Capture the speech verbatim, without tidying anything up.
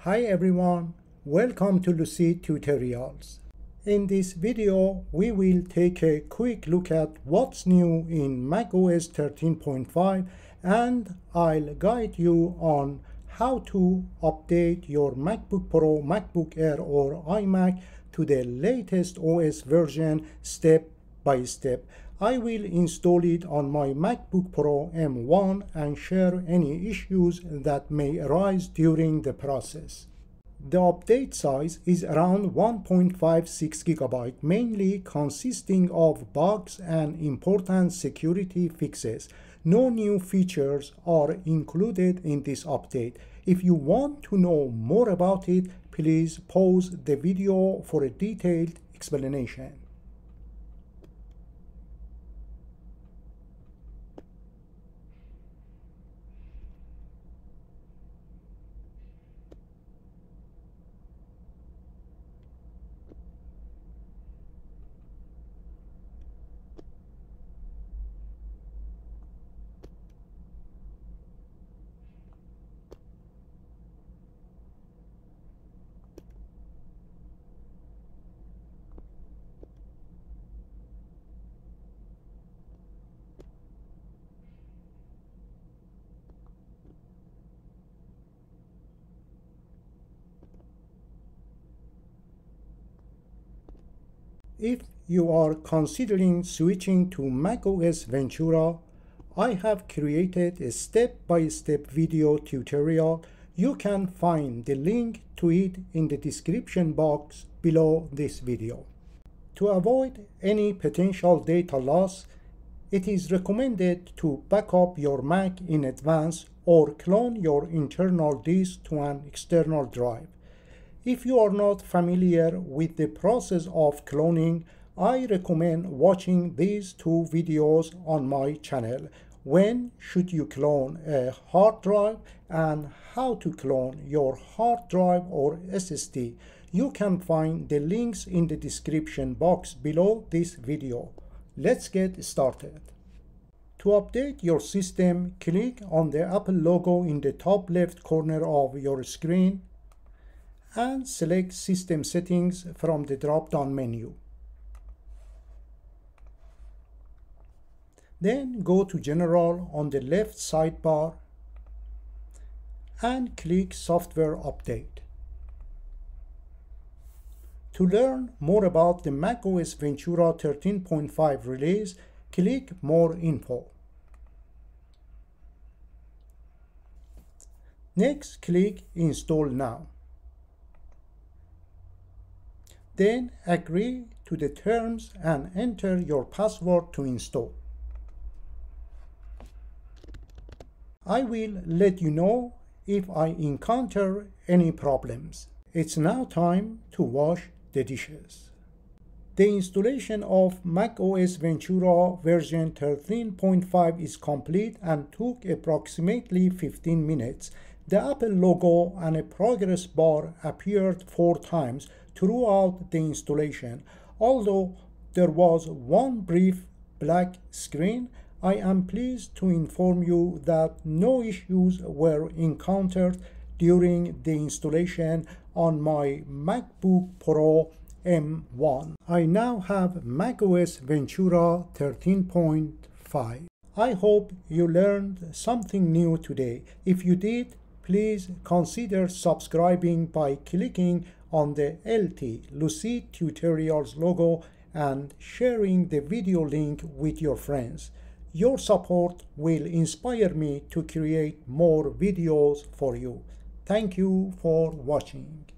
Hi everyone, welcome to LUCID tutorials. In this video, we will take a quick look at what's new in macOS thirteen point five, and I'll guide you on how to update your MacBook Pro, MacBook Air or iMac to the latest O S version step by step. I will install it on my MacBook Pro M one and share any issues that may arise during the process. The update size is around one point five six gigabytes, mainly consisting of bugs and important security fixes. No new features are included in this update. If you want to know more about it, please pause the video for a detailed explanation. If you are considering switching to macOS Ventura, I have created a step-by-step video tutorial. You can find the link to it in the description box below this video. To avoid any potential data loss, it is recommended to back up your Mac in advance or clone your internal disk to an external drive. If you are not familiar with the process of cloning, I recommend watching these two videos on my channel. When should you clone a hard drive and how to clone your hard drive or S S D. You can find the links in the description box below this video. Let's get started. To update your system, click on the Apple logo in the top left corner of your screen and select System Settings from the drop-down menu. Then go to General on the left sidebar and click Software Update. To learn more about the macOS Ventura thirteen point five release, click More Info. Next, click Install Now. Then agree to the terms and enter your password to install. I will let you know if I encounter any problems. It's now time to wash the dishes. The installation of macOS Ventura version thirteen point five is complete and took approximately fifteen minutes. The Apple logo and a progress bar appeared four times throughout the installation. Although there was one brief black screen, I am pleased to inform you that no issues were encountered during the installation on my MacBook Pro M one. I now have macOS Ventura thirteen point five. I hope you learned something new today. If you did, please consider subscribing by clicking on the L T LUCID Tutorials logo and sharing the video link with your friends. Your support will inspire me to create more videos for you. Thank you for watching.